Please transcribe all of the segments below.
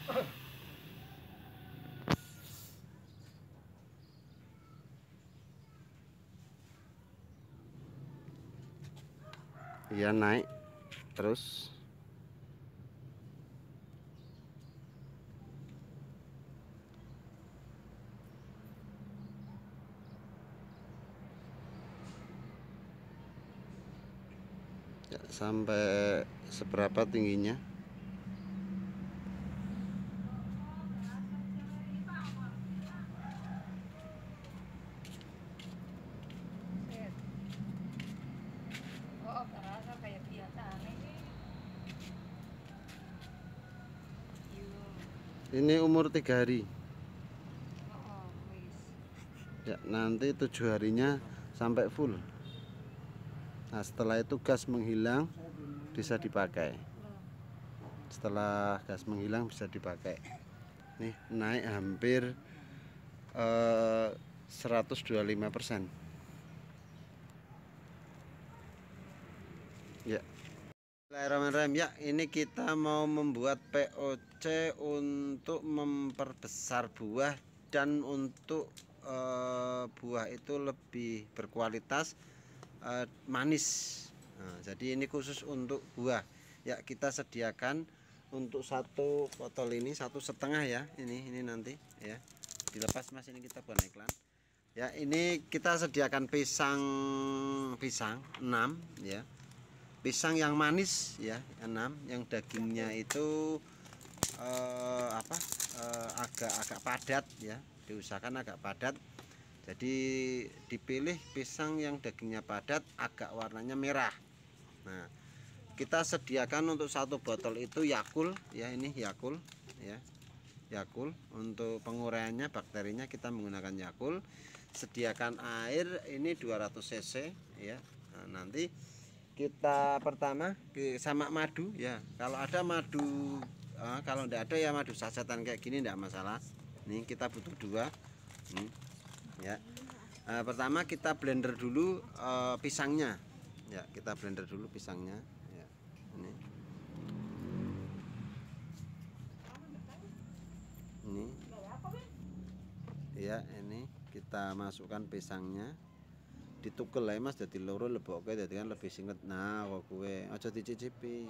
Ya, naik terus. Ya, sampai seberapa tingginya? Oh, kerasa kayak biasa nih. Ini umur 3 hari. Oh, wis. Ya, nanti 7 harinya sampai full. Nah, setelah itu gas menghilang bisa dipakai. Setelah gas menghilang bisa dipakai. Nih, naik hampir 125%. Ya. Bismillahirrahmanirrahim. Ya, ini kita mau membuat POC untuk memperbesar buah dan untuk buah itu lebih berkualitas, manis. Nah, jadi ini khusus untuk buah. Ya, kita sediakan untuk satu botol ini 1,5 ya. Ini nanti ya. Dilepas Mas, ini kita buat iklan. Ya, ini kita sediakan pisang 6 ya. Pisang yang manis ya 6, yang dagingnya itu agak padat ya, diusahakan agak padat. Jadi dipilih pisang yang dagingnya padat, agak warnanya merah. Nah, kita sediakan untuk satu botol itu Yakult ya, ini Yakult ya. Yakult untuk penguraiannya, bakterinya kita menggunakan Yakult. Sediakan air ini 200 cc ya. Nah, nanti kita pertama sama madu ya, kalau ada madu, kalau tidak ada ya madu sasetan kayak gini tidak masalah. Nih kita butuh 2 nih ya. Pertama kita blender dulu pisangnya ya, kita blender dulu pisangnya ya. Ini ya, ini kita masukkan pisangnya, ditukel ya Mas, jadi loro leboke jadi kan lebih singkat. Nah, kok gue aja dicicipi.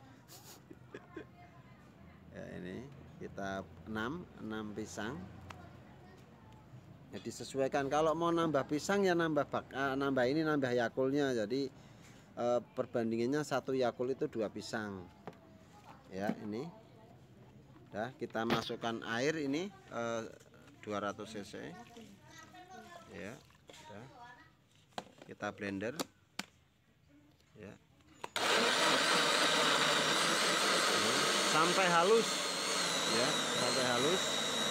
Ya, ini kita 6 pisang ya, disesuaikan. Kalau mau nambah pisang ya nambah ini, nambah Yakultnya. Jadi perbandingannya 1 Yakult itu 2 pisang ya. Ini dah kita masukkan air ini 200 cc ya. Dah kita blender ya. Sampai halus ya, sampai halus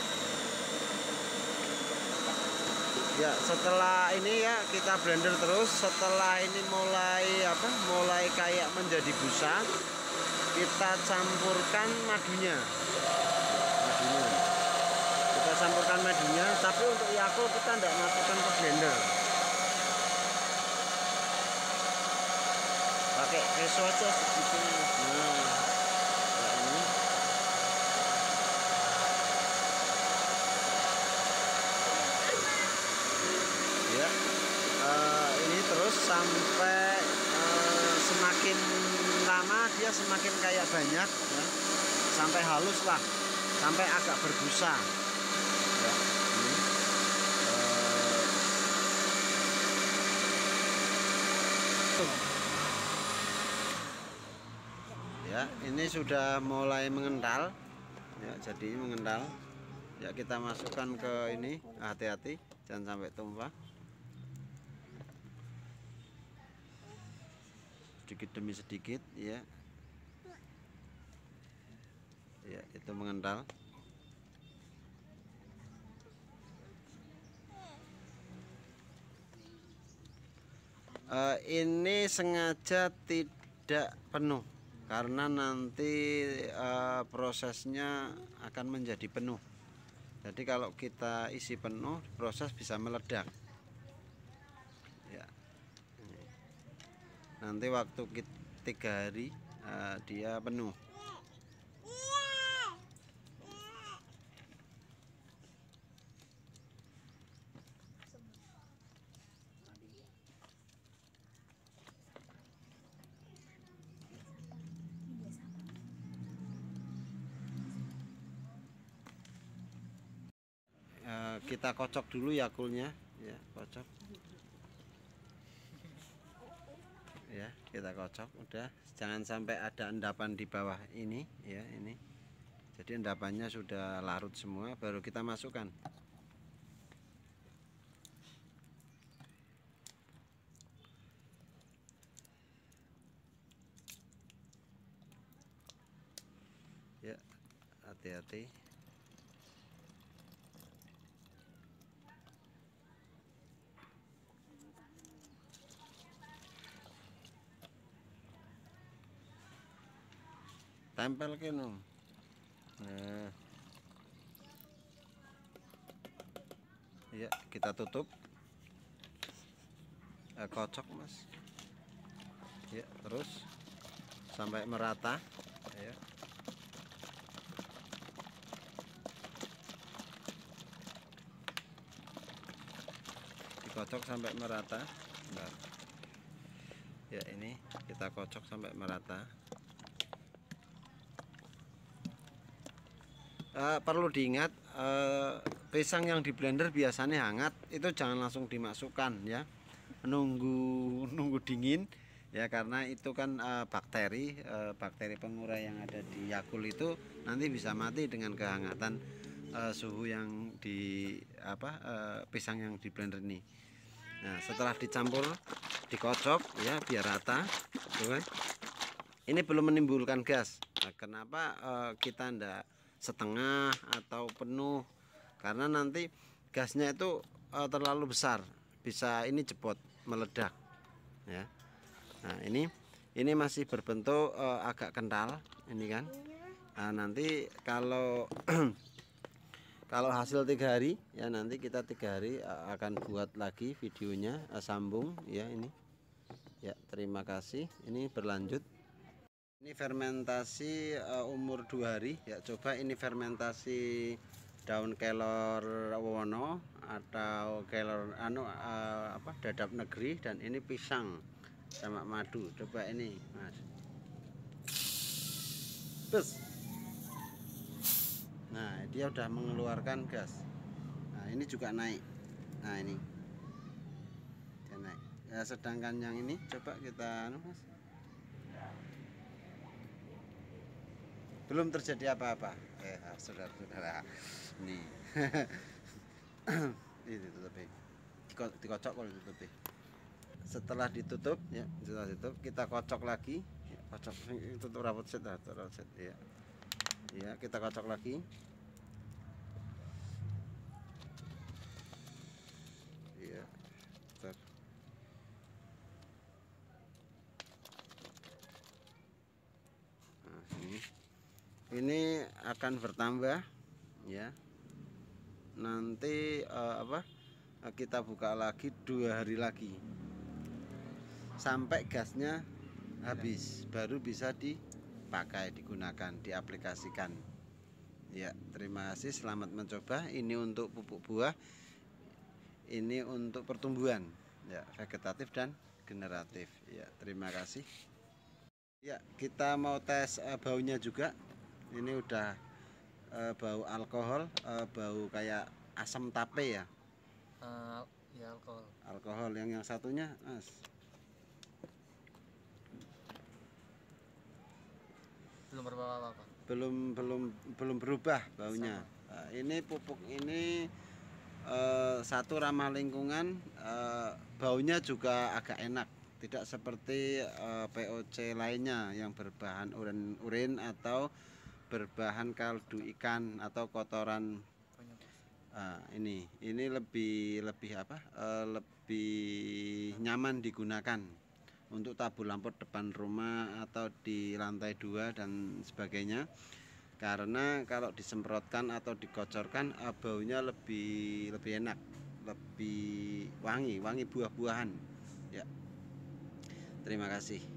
ya. Setelah ini ya kita blender terus. Setelah ini mulai kayak menjadi busa, kita campurkan madunya. Kita campurkan madunya, tapi untuk Yakult kita tidak masukkan ke blender, pakai espresso aja sedikit. Nah, ini ya, ini terus sampai semakin lama dia semakin kayak banyak ya, sampai halus lah, sampai agak berbusa ya. Ya, ini sudah mulai mengental ya, jadi mengental ya. Kita masukkan ke ini, hati-hati jangan sampai tumpah, sedikit demi sedikit ya. Ya, itu mengental. Ini sengaja tidak penuh karena nanti prosesnya akan menjadi penuh. Jadi kalau kita isi penuh, proses bisa meledak ya. Nanti waktu 3 hari dia penuh kita kocok dulu yakulnya ya, kocok ya, kita kocok. Udah, jangan sampai ada endapan di bawah ini ya, ini jadi endapannya sudah larut semua, baru kita masukkan. Ya, hati-hati. Tempel ke no. Nah, ya kita tutup, kocok mas ya, terus sampai merata ya. Dikocok sampai merata. Bentar. Ya, ini kita kocok sampai merata. Perlu diingat, pisang yang di blender biasanya hangat, itu jangan langsung dimasukkan ya, nunggu dingin ya, karena itu kan bakteri pengurai yang ada di Yakult itu nanti bisa mati dengan kehangatan suhu yang di pisang yang di blender ini. Nah, setelah dicampur, dikocok ya biar rata, tuh kan. Ini belum menimbulkan gas. Nah, kenapa kita ndak setengah atau penuh? Karena nanti gasnya itu terlalu besar, bisa ini jebot, meledak ya. Nah, ini masih berbentuk agak kental ini kan. Nah, nanti kalau kalau hasil 3 hari ya, nanti kita 3 hari akan buat lagi videonya, sambung ya ini ya. Terima kasih. Ini berlanjut. Ini fermentasi umur 2 hari ya. Coba ini fermentasi daun kelor wono atau kelor dadap negeri, dan ini pisang sama madu. Coba ini mas, bes. Nah, dia udah mengeluarkan gas. Nah, ini juga naik. Nah, ini dia naik ya. Sedangkan yang ini coba kita mas, belum terjadi apa-apa. Saudara-saudara, nih. Ini ditutupi, dikocok kalau ditutupi. Setelah ditutup ya, setelah ditutup kita kocok lagi ya, kocok, tutup rapot set ya. Ya, kita kocok lagi ya. Nah, ini akan bertambah ya. Nanti kita buka lagi 2 hari lagi sampai gasnya habis, baru bisa dipakai, digunakan, diaplikasikan ya. Terima kasih, selamat mencoba. Ini untuk pupuk buah, ini untuk pertumbuhan ya, vegetatif dan generatif ya. Terima kasih ya. Kita mau tes baunya juga. Ini udah bau alkohol, bau kayak asam tape ya. Ya, Alkohol. Yang satunya mas, belum berbau apa-apa. belum berubah baunya. Nah, ini pupuk ini satu ramah lingkungan, baunya juga agak enak, tidak seperti POC lainnya yang berbahan urin atau berbahan kaldu ikan atau kotoran. Ini lebih lebih nyaman digunakan untuk tabur lampu depan rumah atau di lantai 2 dan sebagainya, karena kalau disemprotkan atau dikocorkan baunya lebih enak, lebih wangi buah-buahan ya. Terima kasih.